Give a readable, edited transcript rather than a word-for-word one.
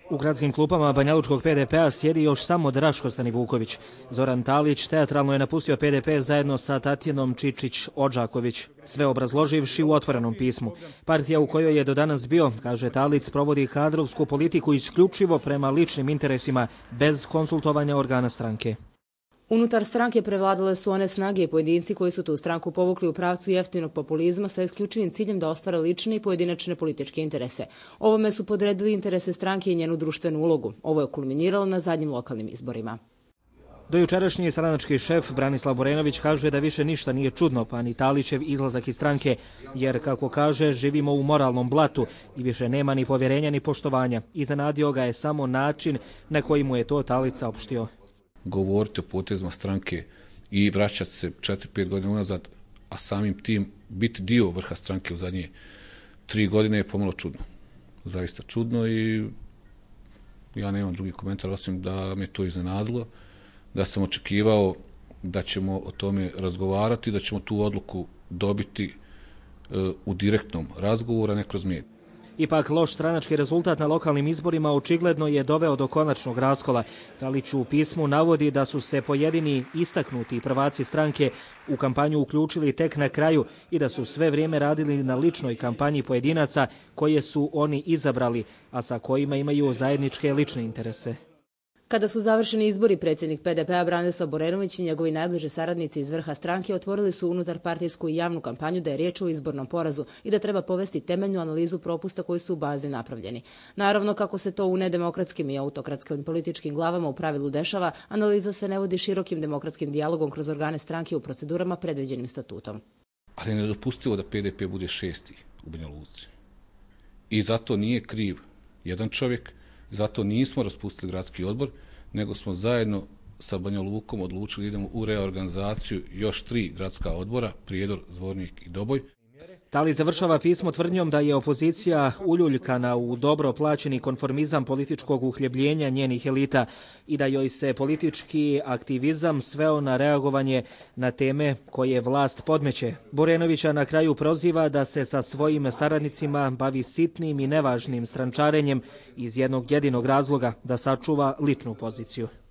U gradskim klupama banjalučkog PDP-a sjedi još samo Draško Stanivuković. Zoran Talić teatralno je napustio PDP zajedno sa Tatjanom Čičić-Odžaković, sve obrazloživši u otvorenom pismu. Partija u kojoj je do danas bio, kaže Talić, provodi kadrovsku politiku isključivo prema ličnim interesima, bez konsultovanja organa stranke. Unutar stranke prevladale su one snage i pojedinci koji su tu stranku povukli u pravcu jeftinog populizma sa isključivim ciljem da ostvare lične i pojedinačne političke interese. Ovome su podredili interese stranke i njenu društvenu ulogu. Ovo je kulminiralo na zadnjim lokalnim izborima. Dojučerašnji stranački šef Branislav Borenović kaže da više ništa nije čudno, pa ni Talićev izlazak iz stranke, jer, kako kaže, živimo u moralnom blatu i više nema ni povjerenja ni poštovanja. Iznenadio ga je samo način na koji mu je to Talić saopštio. Govoriti o potezima stranke i vraćati se 4-5 godina unazad, a samim tim biti dio vrha stranke u zadnje 3 godine je pomalo čudno. Zaista čudno i ja nemam drugi komentar osim da me to iznenadilo, da sam očekivao da ćemo o tome razgovarati, da ćemo tu odluku dobiti u direktnom razgovoru, a ne kroz medije. Ipak, loš stranački rezultat na lokalnim izborima očigledno je doveo do konačnog raskola. Talić u pismu navodi da su se pojedini istaknuti prvaci stranke u kampanju uključili tek na kraju i da su sve vrijeme radili na ličnoj kampanji pojedinaca koje su oni izabrali, a sa kojima imaju zajedničke lične interese. Kada su završeni izbori, predsjednik PDP-a Branislav Borenović i njegovi najbliži saradnici iz vrha stranke otvorili su unutar partijsku i javnu kampanju da je riječ o izbornom porazu i da treba povesti temeljnu analizu propusta koji su u bazi napravljeni. Naravno, kako se to u nedemokratskim i autokratskim političkim glavama u pravilu dešava, analiza se ne vodi širokim demokratskim dijalogom kroz organe stranke u procedurama predviđenim statutom. Ali je nedopustivo da PDP bude 6. u Banja Luci. I zato nije kriv jedan čovjek, zato nismo raspustili gradski odbor, nego smo zajedno sa Banja Lukom odlučili idemo u reorganizaciju još 3 gradska odbora, Prijedor, Zvornik i Doboj. Talić završava pismo tvrdnjom da je opozicija uljuljkana u dobro plaćeni konformizam političkog uhljebljenja njenih elita i da joj se politički aktivizam sveo na reagovanje na teme koje vlast podmeće. Borenovića na kraju proziva da se sa svojim saradnicima bavi sitnim i nevažnim strančarenjem iz jednog jedinog razloga, da sačuva ličnu poziciju.